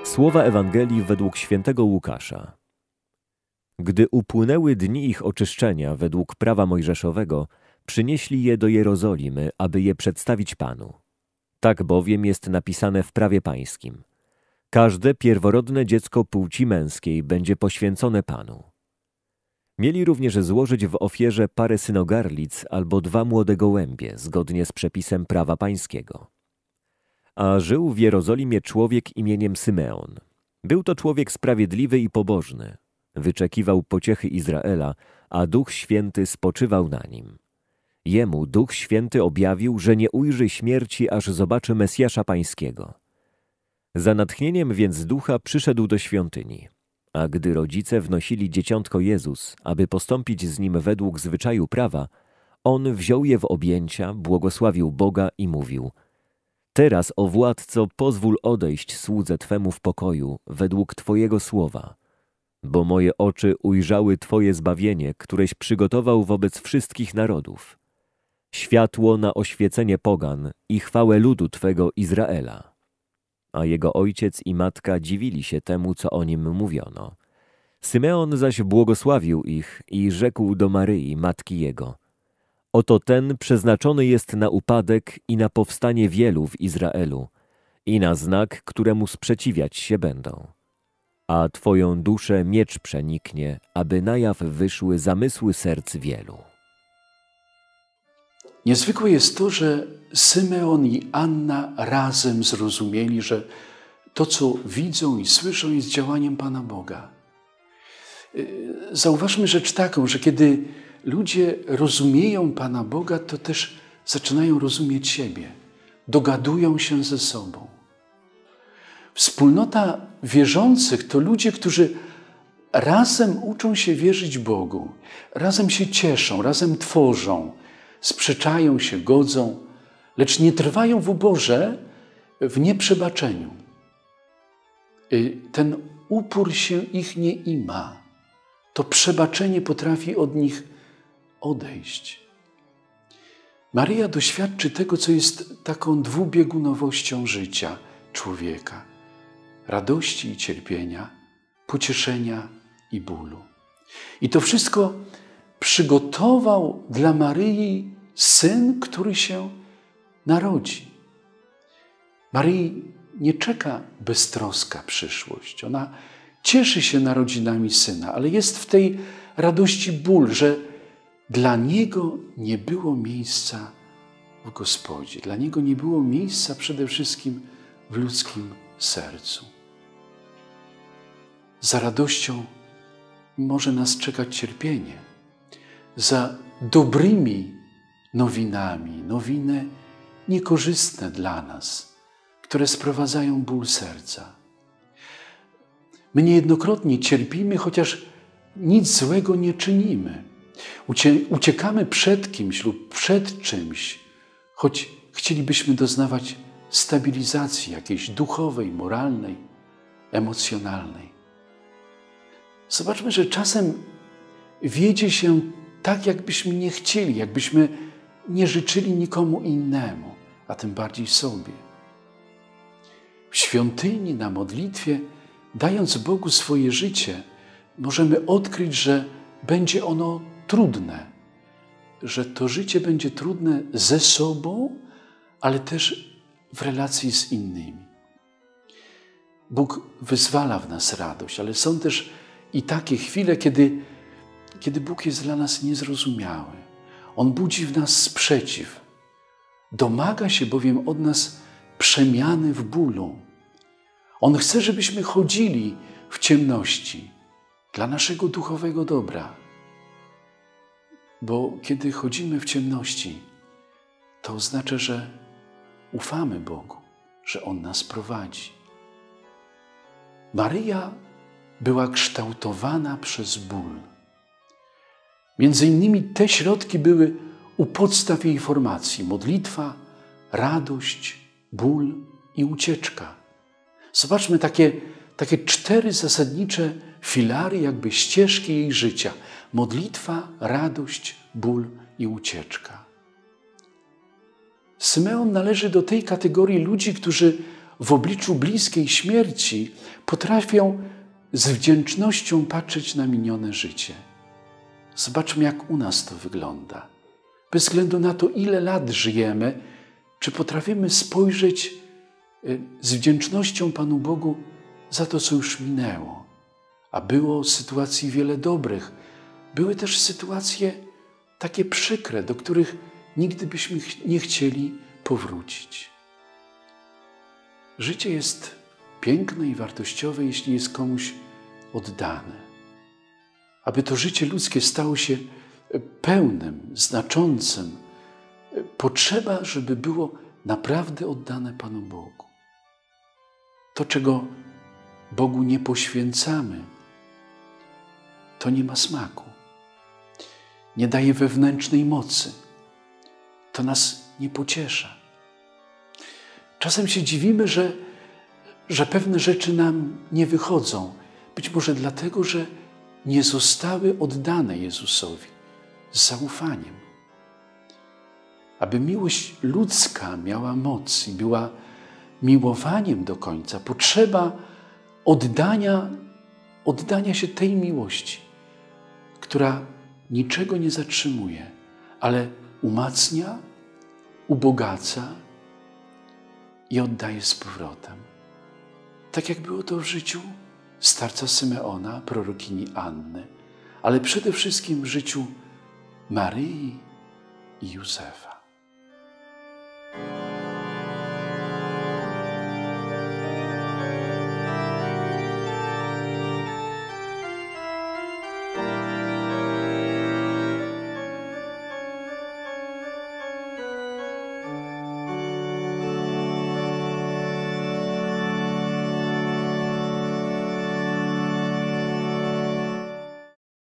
Słowa Ewangelii według świętego Łukasza. Gdy upłynęły dni ich oczyszczenia według prawa mojżeszowego, przynieśli je do Jerozolimy, aby je przedstawić Panu. Tak bowiem jest napisane w prawie pańskim. Każde pierworodne dziecko płci męskiej będzie poświęcone Panu. Mieli również złożyć w ofierze parę synogarlic albo 2 młode gołębie, zgodnie z przepisem prawa pańskiego. A żył w Jerozolimie człowiek imieniem Symeon. Był to człowiek sprawiedliwy i pobożny. Wyczekiwał pociechy Izraela, a Duch Święty spoczywał na nim. Jemu Duch Święty objawił, że nie ujrzy śmierci, aż zobaczy Mesjasza Pańskiego. Za natchnieniem więc Ducha przyszedł do świątyni. A gdy rodzice wnosili dzieciątko Jezus, aby postąpić z nim według zwyczaju prawa, on wziął je w objęcia, błogosławił Boga i mówił: Teraz, o Władco, pozwól odejść słudze Twemu w pokoju, według Twojego słowa. Bo moje oczy ujrzały Twoje zbawienie, któreś przygotował wobec wszystkich narodów. Światło na oświecenie pogan i chwałę ludu Twego Izraela. A jego ojciec i matka dziwili się temu, co o nim mówiono. Symeon zaś błogosławił ich i rzekł do Maryi, matki jego: Oto ten przeznaczony jest na upadek i na powstanie wielu w Izraelu i na znak, któremu sprzeciwiać się będą. A Twoją duszę miecz przeniknie, aby na jaw wyszły zamysły serc wielu. Niezwykłe jest to, że Symeon i Anna razem zrozumieli, że to, co widzą i słyszą, jest działaniem Pana Boga. Zauważmy rzecz taką, że kiedy ludzie rozumieją Pana Boga, to też zaczynają rozumieć siebie. Dogadują się ze sobą. Wspólnota wierzących to ludzie, którzy razem uczą się wierzyć Bogu, razem się cieszą, razem tworzą, sprzeczają się, godzą, lecz nie trwają w uborze, w nieprzebaczeniu. Ten upór się ich nie ima. To przebaczenie potrafi od nich odejść. Maryja doświadczy tego, co jest taką dwubiegunowością życia człowieka. Radości i cierpienia, pocieszenia i bólu. I to wszystko przygotował dla Maryi Syn, który się narodzi. Maryi nie czeka beztroska przyszłość. Ona cieszy się narodzinami Syna, ale jest w tej radości ból, że dla Niego nie było miejsca w Gospodzie. Dla Niego nie było miejsca przede wszystkim w ludzkim sercu. Za radością może nas czekać cierpienie. Za dobrymi nowinami, nowiny niekorzystne dla nas, które sprowadzają ból serca. My niejednokrotnie cierpimy, chociaż nic złego nie czynimy. Uciekamy przed kimś lub przed czymś, choć chcielibyśmy doznawać stabilizacji jakiejś duchowej, moralnej, emocjonalnej. Zobaczmy, że czasem wiedzie się tak, jakbyśmy nie chcieli, jakbyśmy nie życzyli nikomu innemu, a tym bardziej sobie. W świątyni, na modlitwie, dając Bogu swoje życie, możemy odkryć, że będzie ono trudne, że to życie będzie trudne ze sobą, ale też w relacji z innymi. Bóg wyzwala w nas radość, ale są też i takie chwile, kiedy Bóg jest dla nas niezrozumiały. On budzi w nas sprzeciw. Domaga się bowiem od nas przemiany w bólu. On chce, żebyśmy chodzili w ciemności dla naszego duchowego dobra. Bo kiedy chodzimy w ciemności, to oznacza, że ufamy Bogu, że On nas prowadzi. Maryja była kształtowana przez ból. Między innymi te środki były u podstaw jej formacji: modlitwa, radość, ból i ucieczka. Zobaczmy takie 4 zasadnicze filary, jakby ścieżki jej życia. Modlitwa, radość, ból i ucieczka. Symeon należy do tej kategorii ludzi, którzy w obliczu bliskiej śmierci potrafią z wdzięcznością patrzeć na minione życie. Zobaczmy, jak u nas to wygląda. Bez względu na to, ile lat żyjemy, czy potrafimy spojrzeć z wdzięcznością Panu Bogu za to, co już minęło. A było sytuacji wiele dobrych. Były też sytuacje takie przykre, do których nigdy byśmy nie chcieli powrócić. Życie jest piękne i wartościowe, jeśli jest komuś oddane. Aby to życie ludzkie stało się pełnym, znaczącym, potrzeba, żeby było naprawdę oddane Panu Bogu. To, czego Bogu nie poświęcamy, to nie ma smaku. Nie daje wewnętrznej mocy. To nas nie pociesza. Czasem się dziwimy, że pewne rzeczy nam nie wychodzą. Być może dlatego, że nie zostały oddane Jezusowi z zaufaniem. Aby miłość ludzka miała moc i była miłowaniem do końca, potrzeba oddania się tej miłości, która niczego nie zatrzymuje, ale umacnia, ubogaca i oddaje z powrotem. Tak jak było to w życiu starca Symeona, prorokini Anny, ale przede wszystkim w życiu Maryi i Józefa.